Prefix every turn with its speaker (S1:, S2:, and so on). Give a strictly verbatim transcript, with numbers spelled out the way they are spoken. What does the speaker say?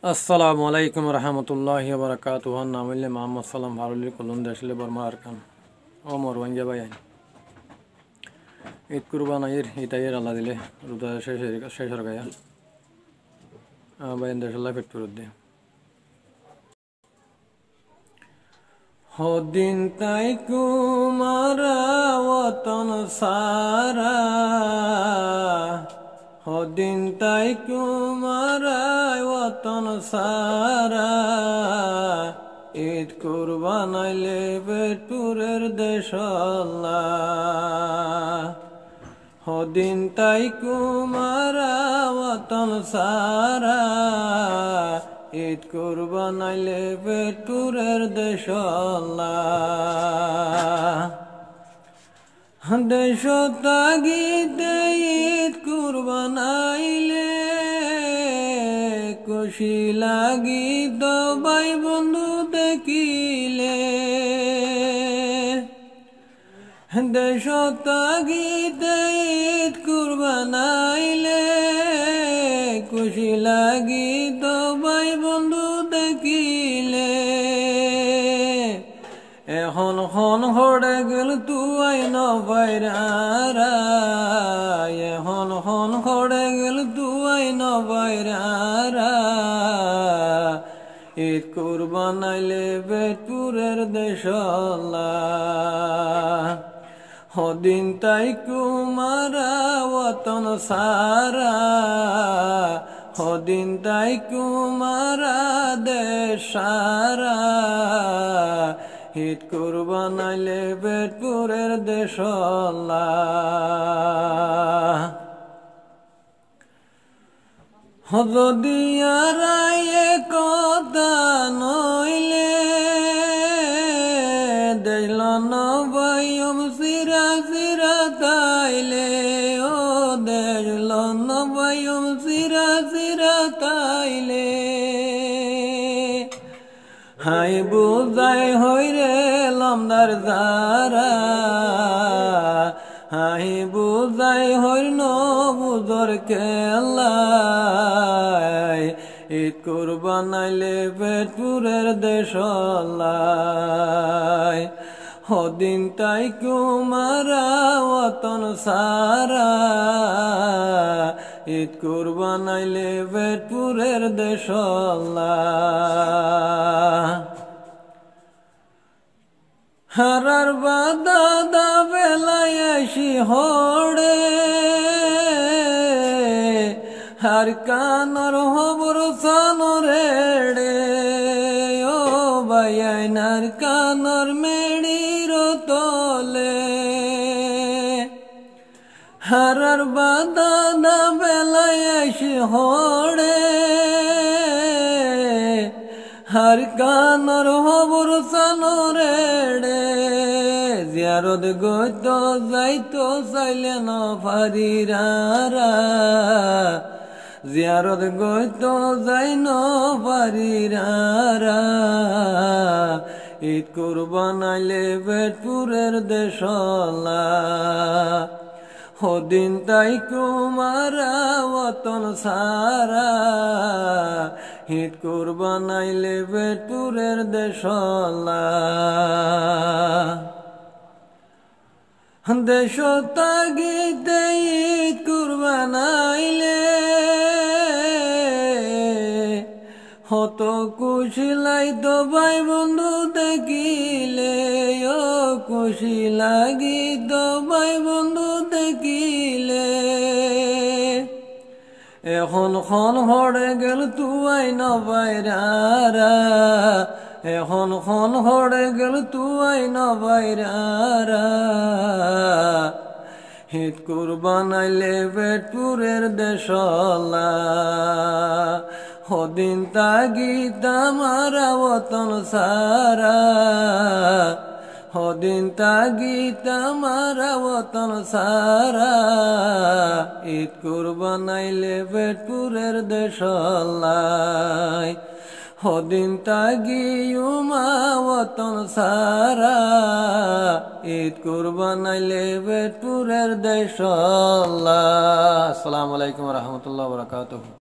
S1: আসসালামু আলাইকুম রহমতুল্লাহি ওয়া বারাকাতুহু নামিলে মোহাম্মদ সালাম ভারুলি কলুন দেশলে বর্মা আরকান ও মরওয়াঞ্জা ভাই ঈদ কুরবান আইর ইতাইর আল্লাহ দিলে রুদা শেষ শেষ হয়ে গয়া ভাই দেশলা ফিট করে দে হদিন তাই কুমারা ওতন সারা হদিন তাই কুমারায় ওতন সারা ঈদ কুরবান আইলে বেটুরের দেশলা হদিন তাই কুমারা ওতন সারা ঈদ কুরবান আইলে বেটুরের দেশলা দেশ তাগিদে ঈদ কুরবান আইলে খুশি লাগিত ভাই বন্ধু দেখিলে দেশ তাগিদে ঈদ কুরবান আইলে খুশি লাগিত ভাই বন্ধু দেখিলে এখন খন হড়ে গেল তুই নবাইরা এখন খন হড়ে গেল তুই নবাইরা ঈদ কুরবান আইলে বেটপুরের দেশলা হদিন তাই কুমারা ওতন সারা হদিন তাই কুমারা দেশারা ঈদ কুরবান আইলে বেটপুরের দেশলা যদি আর কথা নইলে দিল নবয়ম সিরা সিরা তাইলে ও দিল নবয়ম সিরা সিরা তাইলে হাই বুঝাই হইরে লমদার যারা হাই বুঝাই হইর নবুজর কেল্লাই ঈদ কুরবান আইলে বেটপুরের দেশলাই হদিন তাই কুমারা ওতন সারা ঈদ কুরবান আইলে বেটপুরের দেশলা হারার বাদা বেলায় আসি হড়ে হার কানর হবর সানরে ও বাইনার কানর মেড়ির তলে হারার বাদা বেলায় আসি হড়ে হার কানর হবর সানরে জিয়ারত গইত যাইতো চাইলে ন পারিরা জিয়ারত গইত যাই ন পারিরা ঈদ কুরবান আইলে বেটপুরের দেশলা হদিন তাই কুমারা ওতন সারা ঈদ কুরবান আইলে বেটপুরের দেশলা দেশ তাগিদে ঈদ কুরবান আইলে হত খুশি লাইতো ভাই বন্ধু দেখিলে ও খুশি লাগিত ভাই বন্ধু দেখিলে এখন খন হড়ে গেল তুই নবাইরা এখন খন হড়ে গেল তুই নবাইরা ঈদ কুরবান আইলে বেটপুরের দেশলা হদিন তাগিদ আমারা ওতন সারা হদিন তাগিদ আমারা ওতন সারা ঈদ কুরবান আইলে বেটপুরের দেশলাই হদিন তাগি উমা ওতন সারা ঈদ কুরবান আইলে বেটপুরের দেশলা। আসসালামু আলাইকুম রহমতুল্লাহ বারাকাতুহু।